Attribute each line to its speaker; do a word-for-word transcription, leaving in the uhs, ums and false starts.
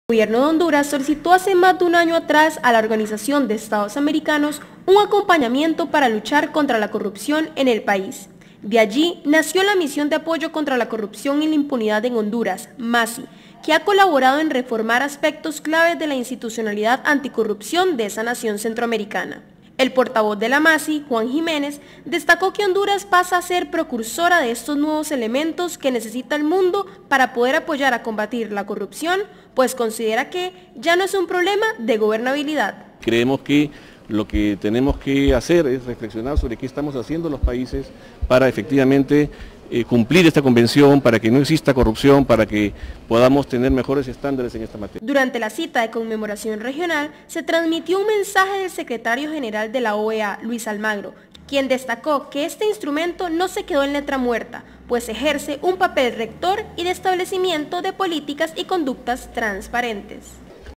Speaker 1: El gobierno de Honduras solicitó hace más de un año atrás a la Organización de Estados Americanos un acompañamiento para luchar contra la corrupción en el país. De allí nació la Misión de Apoyo contra la Corrupción y la Impunidad en Honduras, MASI, que ha colaborado en reformar aspectos claves de la institucionalidad anticorrupción de esa nación centroamericana. El portavoz de la MASI, Juan Jiménez, destacó que Honduras pasa a ser precursora de estos nuevos elementos que necesita el mundo para poder apoyar a combatir la corrupción, pues considera que ya no es un problema de gobernabilidad.
Speaker 2: Creemos que lo que tenemos que hacer es reflexionar sobre qué estamos haciendo los países para efectivamente eh, cumplir esta convención, para que no exista corrupción, para que podamos tener mejores estándares en esta materia.
Speaker 1: Durante la cita de conmemoración regional se transmitió un mensaje del secretario general de la O E A, Luis Almagro, quien destacó que este instrumento no se quedó en letra muerta, pues ejerce un papel rector y de establecimiento de políticas y conductas transparentes.